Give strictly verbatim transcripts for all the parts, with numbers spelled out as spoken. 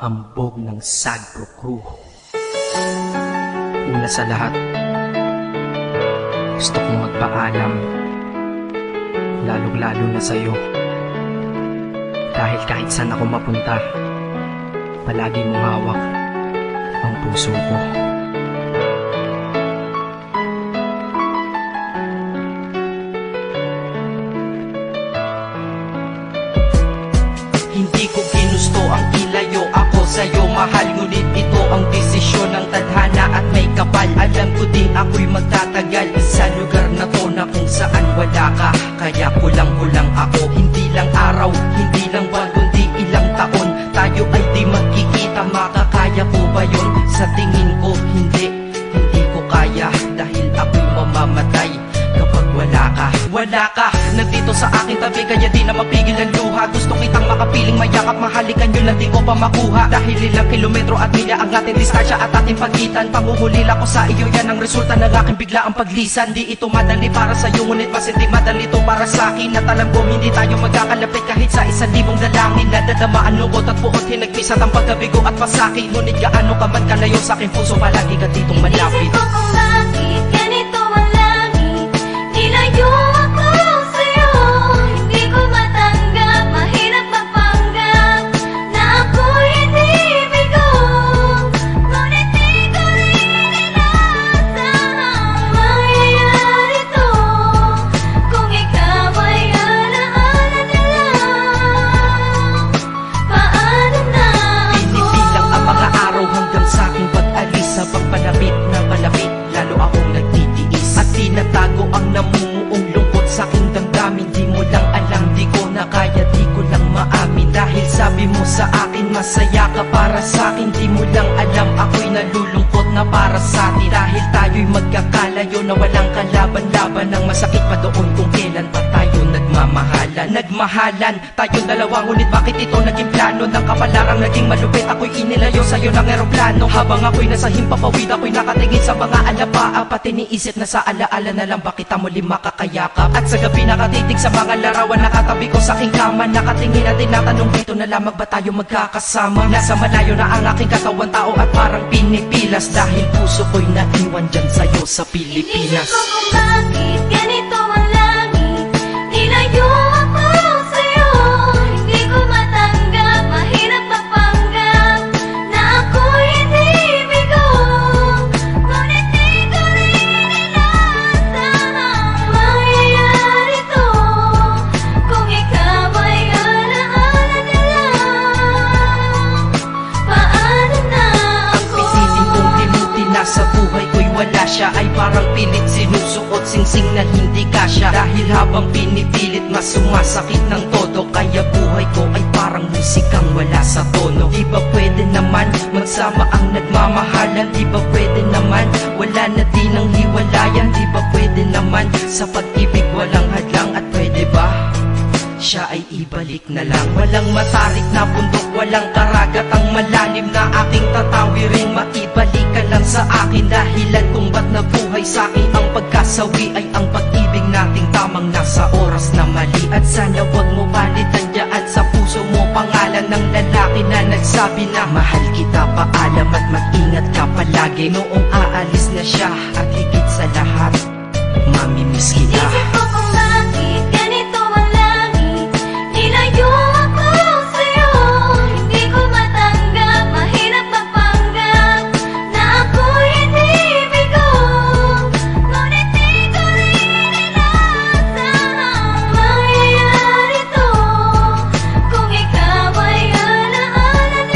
hambog ng Sagpro Crew. Una sa lahat, gusto kong magpaalam, lalong-lalo na sa'yo. Dahil kahit saan ako mapunta, palagi mong hawak ang puso ko. Hindi ko ginusto ang ilayo ako sa'yo, mahal. Ngunit ito ang desisyon ng tadhana at may kapal. Alam ko di ako'y magtatagal sa lugar na to na kung saan wala ka. Kaya kulang-kulang ako, hindi lang araw, hindi lang buwan, kundi ilang taon. Tayo ay di magkikita, makakaya ko ba yun? Sa tingin ko hindi, hindi ko kaya. Dahil ako'y mamamatay kapag wala ka. Wala ka, nandito sa aking tabi, kaya di na mapigil ang luha. Gusto kitang makapiling, mayakap, mahalikan yun, hindi ko pa makuha. Dahil ilang kilometro at milya ang ating distansya at ating pagitan. Panguhulila ko sa iyo, yan ang resulta ng aking biglaang paglisan. Di ito madali para sa'yo, ngunit mas hindi madali ito para sa'kin. At alam ko hindi tayo magkakalapit kahit sa isang libong dalangin. Nadadama ang lungkot at puot, hinagpis at ang pagkabigo at pasakit. Ngunit gaano ka man kalayo sa aking puso, palagi ka ditong malapit. Isip ko kung bakit ganito ang langit, nilayo ako sa'yo. Hindi ko matanggap, mahirap magpanggap na ako'y hindi bigo. Ngunit di ko rin inaasahang mangyayari to. Kung ikaw ay alaala na lang, paano na ako? Pinipilang ang mga araw hanggang sa aking pag-alis. Habang palapit na palapit, lalo akong nagtitiis. At tinatago ang namumuong lungkot sa aking damdamin. Di mo lang alam, di ko na kaya, di ko lang maamin. Dahil sabi mo sa akin, masaya ka para sa akin. Di mo lang alam, ako'y nalulungkot na para sa atin. Dahil tayo'y magkakalayo na walang kalaban-laban. Ang masakit pa doon kung kailan pa tayo nagmamahalan. Nagmahalan, tayong dalawa, ngunit bakit ito naging plano? Ng kapalarang naging malupit, ako'y inilayo sa'yo ng eroplano. Habang ako'y nasa himpapawid, ako'y nakatingin sa mga alapaa. Pati niisip na sa alaala na lang ba kita muli makakayakap. At sa gabi nakatitig sa mga larawan, nakatabi ko sa aking kama. Nakatingin at tinatanong, dito na lamang ba tayo magkakasama? Nasa malayo na ang aking katawan, tao at parang pinipilas. Dahil puso ko'y naiwan dyan sa'yo sa Pilipinas. Inisip ko kung bakit ganito ang langit, nilayo ako sa'yo. Hindi ko matanggap, mahirap magpanggap na ako'y hindi bigo. Ngunit di ko rin inaasahang mangyayari to. Kung ikaw ay alaala na lang, paano na ako? Piniling kong limutin na sa buhay ko'y wala siya. Ay parang pilit sinusuot, singsing na hindi kasya. Dahil habang pinipilit, mas sumasakit ng todo. Kaya buhay ko ay parang musikang wala sa tono. Di ba pwede naman magsama ang nagmamahalan? Di ba pwede naman wala na din ang hiwalayan? Di ba pwede naman sa pag-ibig walang hadlang? At pwede ba siya ay ibalik na lang? Walang matarik na bundok, walang karagat ang malalim na aking tatawirin. Maibalik ka lang sa akin, dahilan kung ba't nabuhay sa akin ang pagkasawi ay ang pag-ibig nating tamang nasa oras na mali. At sana wag mo palitan dyan sa puso mo pangalan ng lalaki na nagsabi na mahal kita, paalam at mag-ingat ka palagi. Noong aalis na siya at higit sa lahat, mamimiss kita. Isip ko kung bakit ganito ang langit, nilayo ako sa'yo. Hindi ko matanggap, mahirap magpanggap na ako'y hindi bigo. Ngunit di ko rin inaasahang mangyayari to. Kung ikaw ay alaala na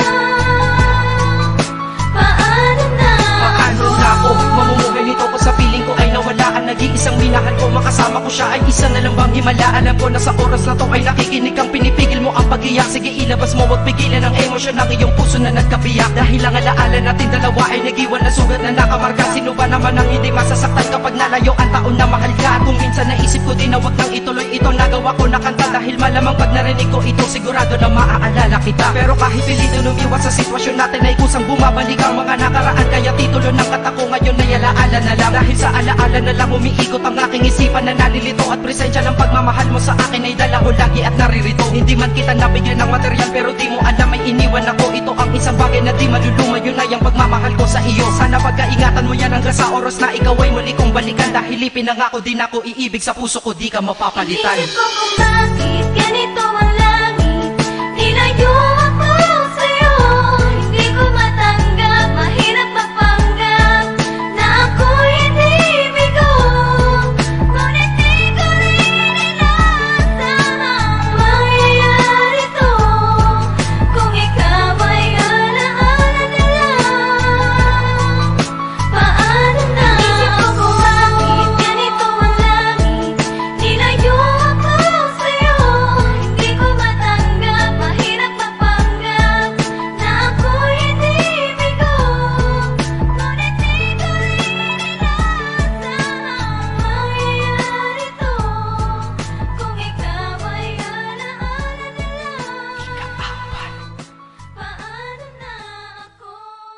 lang, paano na Paano na ako mamumuhay nito ko sa piling ko ay nawala ang nag-iisang minahal ko? Makasama ko siya ay isa na lang bang himala? Alam ko na sa oras na to ay nakikinig kang pinipigil mo ang pag-iyak. Sige ilabas mo, wag pigilan ang emosyon ng iyong puso na nagkabiyak. Dahil ang alaala natin dalawa ay nag-iwan na sugat na nakamarka. Sino ba naman ang hindi masasaktan kapag nalayo ang taon na mahal ka? Kung minsan naisip ko din na wag nang ituloy ito, nagawa ko na kanta. Dahil malamang pag narinig ko ito, sigurado na maaalala kita. Pero kahit pilito lumiwas sa sitwasyon natin ay kusang bumabalik ang mga nakaraan. Kaya titulo ng kata ko ngayon ay alaala na lang. Dahil sa alaala na lang umiikot ang aking isipan na nalilito. At presensya ng pagmamahal mo sa akin ay dala ko lagi at naririto. Hindi man kita nabi bigyan ng material pero di mo alam may iniwan ako. Ito ang isang bagay na di maluluma, yun ay ang pagmamahal ko sa iyo. Sana pagkaingatan mo yan hanggang sa oras na ikaw ay muli kong balikan. Dahil ipinangako din ako iibig sa puso ko, di ka mapapalitan. Hindi ko kung bakit ganito ang langit, nilayo ako sa'yo. Hindi ko matanggap, mahirap magpanggap na ako'y hindi bigo. Ngunit di ko rin inasahang mangyayari to. Kung ikaw ay alaala na lang, paano na? Isip ko kung bakit ganito ang langit, nilayo ako sa'yo. Hindi ko matanggap, mahirap magpanggap na ako'y hindi bigo. Ngunit di ko rin inasahang mangyayari to. Kung ikaw ay alaala na lang, paano na ako?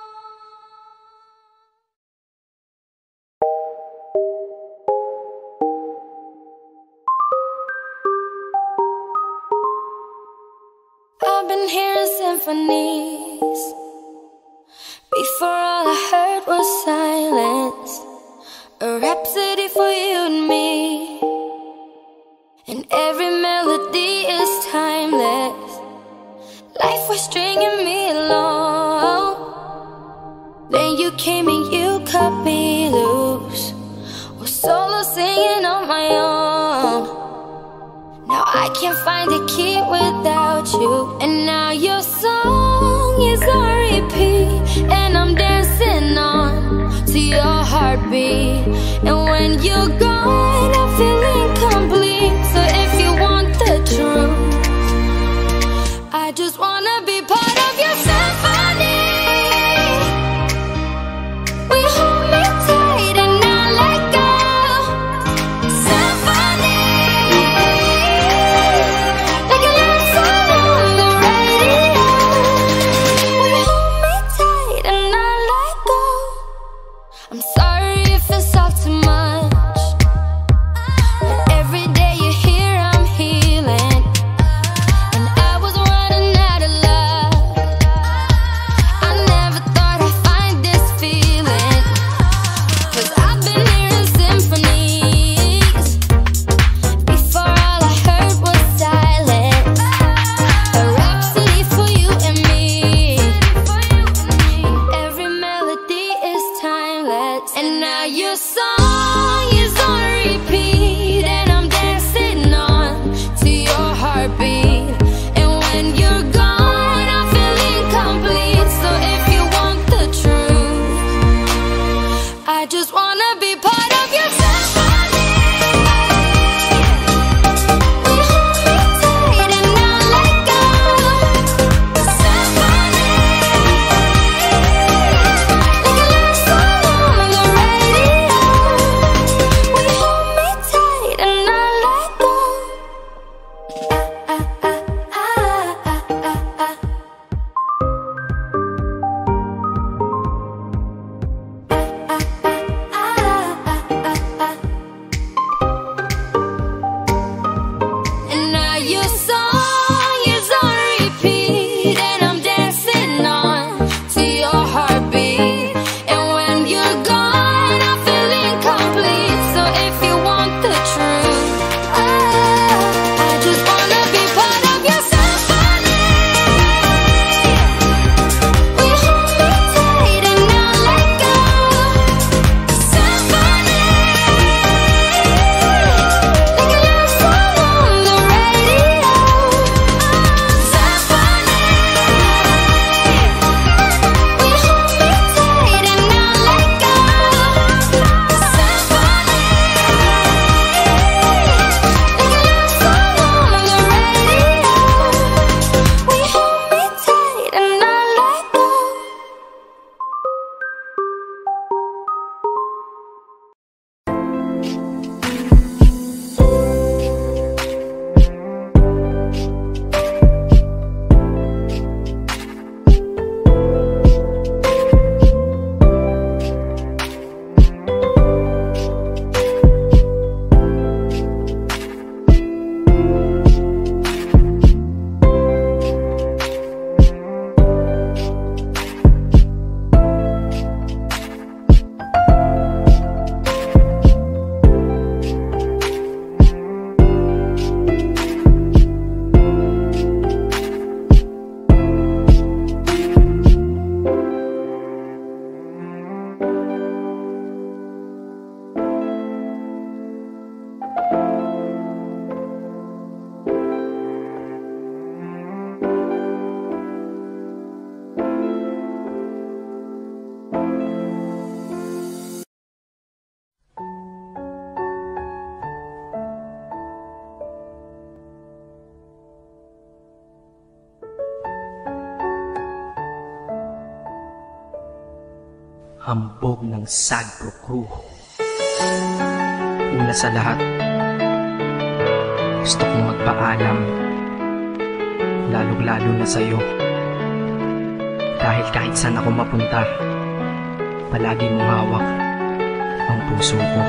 I've been hearing symphonies. Before all I heard was silence. A rhapsody for you and me. And every melody is timeless. Life was stringing me along. Then you came and you cut me loose. Was solo singing on my own. Now I can't find a key without you. And now your song is on repeat, and I'm dancing on to your heartbeat. And when you're gone, I feel incomplete. So if you want the truth, I just wanna be part of your symphony. We hold me tight and not let go. Symphony, like a love song on the radio. We hold me tight and not let go. I'm sorry if it's all too much, but every day you're here I'm healing. And I was running out of love. I never thought I'd find this feeling. Cause I've been hearing symphonies. Before all I heard was silence. A rhapsody for you and me. And every melody is timeless. And now your song is on repeat, and I'm dancing on to your heartbeat. And when you're gone, I feel incomplete. So if you want the truth, I just wanna be part of your symphony. We hold me tight and not let go. Symphony, like a love song on the radio. hambog ng Sagpro Crew. Una sa lahat, gusto kong magpaalam, lalong-lalo na sa'yo. Dahil kahit saan ako mapunta, palagi mong hawak ang puso ko.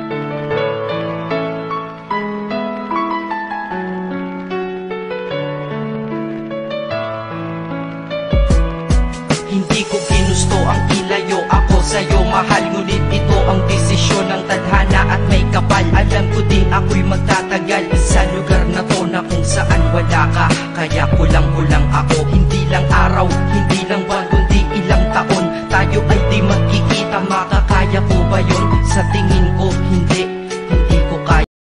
Hindi ko ginusto ang ilayo ako sa'yo, mahal. Ngunit ito ang desisyon ng tadhana at may kapal. Alam ko di ako'y magtatagal sa lugar